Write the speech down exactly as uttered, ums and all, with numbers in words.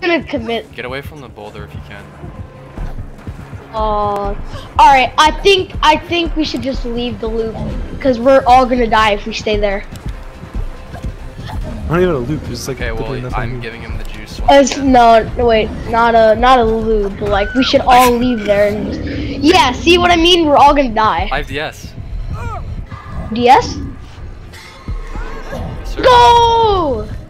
gonna commit. Get away from the boulder if you can. Uh, all right. I think I think we should just leave the loop because we're all gonna die if we stay there. Not even a loop. It's like Okay, well, literally nothing. I'm giving him the juice. once As, again. no, no, wait, not a not a loop. But like we should all leave there and just, yeah. See what I mean? We're all gonna die. I have D S. D S? Yes, sir. Go!